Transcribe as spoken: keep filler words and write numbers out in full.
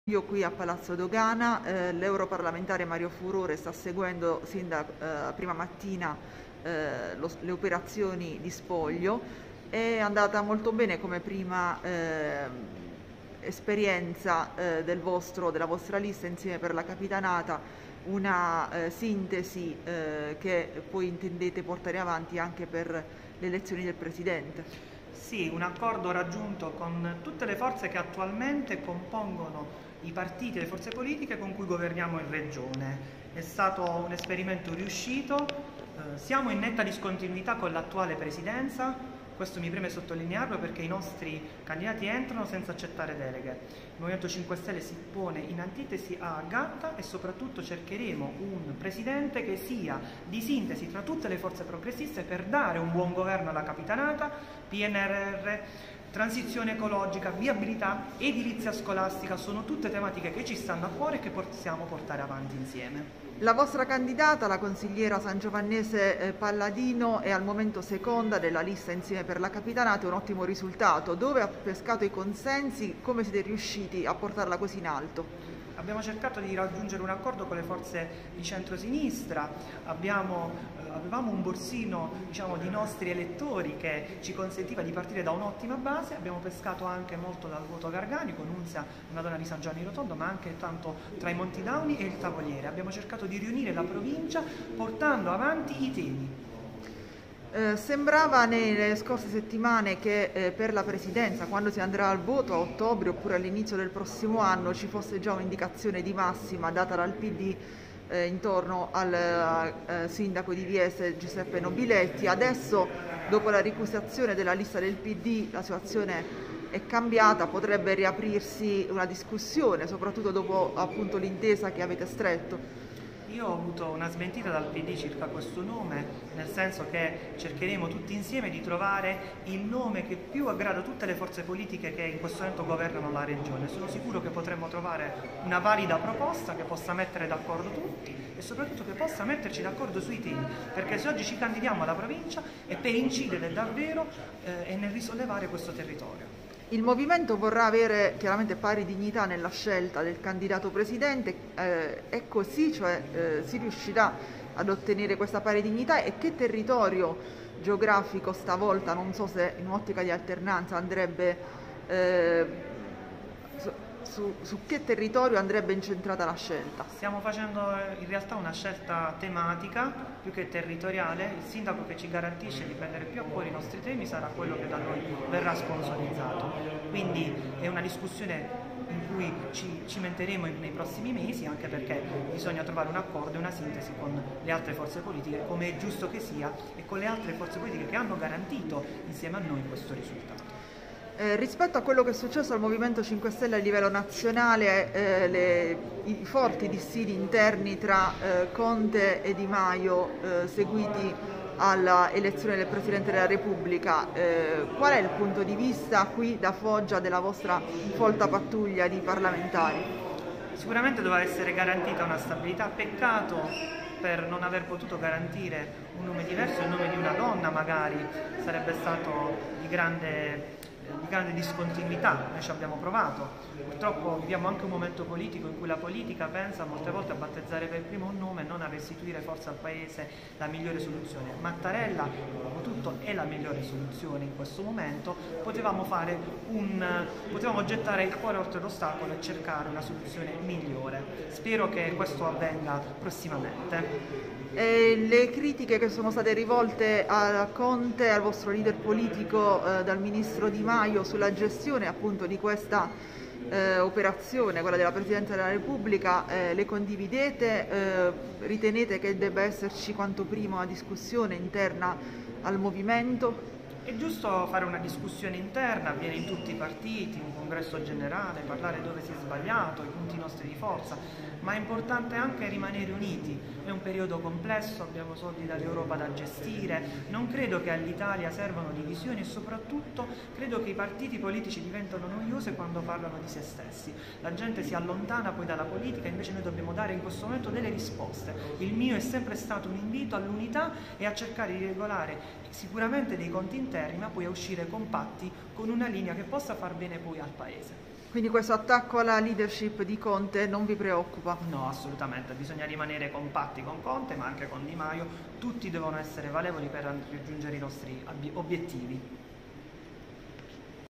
Io qui a Palazzo Dogana, eh, l'europarlamentare Mario Furore sta seguendo sin da eh, prima mattina eh, lo- le operazioni di spoglio. È andata molto bene come prima eh, esperienza eh, del vostro- della vostra lista insieme per la Capitanata, una eh, sintesi eh, che poi intendete portare avanti anche per le elezioni del Presidente. Sì, un accordo raggiunto con tutte le forze che attualmente compongono i partiti e le forze politiche con cui governiamo in Regione. È stato un esperimento riuscito, eh, siamo in netta discontinuità con l'attuale Presidenza, questo mi preme sottolinearlo perché i nostri candidati entrano senza accettare deleghe. Il Movimento cinque Stelle si pone in antitesi a Gatta e soprattutto cercheremo un Presidente che sia di sintesi tra tutte le forze progressiste per dare un buon governo alla Capitanata, P N R R, transizione ecologica, viabilità, edilizia scolastica, sono tutte tematiche che ci stanno a cuore e che possiamo portare avanti insieme. La vostra candidata, la consigliera sangiovannese eh, Palladino, è al momento seconda della lista insieme per la Capitanata, è un ottimo risultato. Dove ha pescato i consensi? Come siete riusciti a portarla così in alto? Abbiamo cercato di raggiungere un accordo con le forze di centrosinistra, abbiamo, eh, avevamo un borsino, diciamo, di nostri elettori che ci consentiva di partire da un'ottima base, abbiamo pescato anche molto dal voto garganico, Nunzia, una donna di San Giovanni Rotondo, ma anche tanto tra i Montidauni e il Tavoliere. Abbiamo cercato di riunire la provincia portando avanti i temi. Eh, sembrava nelle scorse settimane che eh, per la Presidenza, quando si andrà al voto a ottobre oppure all'inizio del prossimo anno, ci fosse già un'indicazione di massima data dal P D eh, intorno al eh, sindaco di Viese Giuseppe Nobiletti. Adesso, dopo la ricusazione della lista del P D, la situazione è cambiata, potrebbe riaprirsi una discussione, soprattutto dopo appunto l'intesa che avete stretto. Io ho avuto una smentita dal P D circa questo nome, nel senso che cercheremo tutti insieme di trovare il nome che più aggrada tutte le forze politiche che in questo momento governano la regione. Sono sicuro che potremo trovare una valida proposta che possa mettere d'accordo tutti e soprattutto che possa metterci d'accordo sui temi, perché se oggi ci candidiamo alla provincia è per incidere davvero eh, e nel risollevare questo territorio. Il movimento vorrà avere chiaramente pari dignità nella scelta del candidato presidente, eh, è così, cioè eh, si riuscirà ad ottenere questa pari dignità, e che territorio geografico stavolta, non so se in ottica di alternanza andrebbe, eh, su, su, su che territorio andrebbe incentrata la scelta? Stiamo facendo in realtà una scelta tematica più che territoriale. Il sindaco che ci garantisce di prendere più a cuore i nostri temi sarà quello che da noi verrà sponsorizzato. Quindi è una discussione in cui ci cimenteremo nei prossimi mesi, anche perché bisogna trovare un accordo e una sintesi con le altre forze politiche, come è giusto che sia, e con le altre forze politiche che hanno garantito insieme a noi questo risultato. Eh, rispetto a quello che è successo al Movimento cinque Stelle a livello nazionale, eh, le, i forti dissidi interni tra eh, Conte e Di Maio eh, seguiti alla elezione del Presidente della Repubblica, eh, qual è il punto di vista qui da Foggia della vostra folta pattuglia di parlamentari? Sicuramente doveva essere garantita una stabilità, peccato per non aver potuto garantire un nome diverso, il nome di una donna magari sarebbe stato di grande di grande discontinuità. Noi ci abbiamo provato, purtroppo viviamo anche un momento politico in cui la politica pensa molte volte a battezzare per primo un nome e non a restituire forza al Paese la migliore soluzione. Mattarella, dopo tutto, è la migliore soluzione in questo momento. Potevamo fare un, potevamo gettare il cuore oltre l'ostacolo e cercare una soluzione migliore. Spero che questo avvenga prossimamente. E le critiche che sono state rivolte a Conte, al vostro leader politico, eh, dal ministro Di Maio sulla gestione appunto di questa eh, operazione, quella della Presidenza della Repubblica, eh, le condividete? Eh, ritenete che debba esserci quanto prima una discussione interna al movimento? È giusto fare una discussione interna, avviene in tutti i partiti, un congresso generale, parlare dove si è sbagliato, i punti nostri di forza, ma è importante anche rimanere uniti. È un periodo complesso, abbiamo soldi dall'Europa da gestire, non credo che all'Italia servano divisioni e soprattutto credo che i partiti politici diventano noiosi quando parlano di se stessi. La gente si allontana poi dalla politica, invece noi dobbiamo dare in questo momento delle risposte. Il mio è sempre stato un invito all'unità e a cercare di regolare sicuramente dei conti interni, ma poi a uscire compatti con una linea che possa far bene poi al Paese. Quindi questo attacco alla leadership di Conte non vi preoccupa? No, assolutamente, bisogna rimanere compatti con Conte ma anche con Di Maio, tutti devono essere valevoli per raggiungere i nostri obiettivi.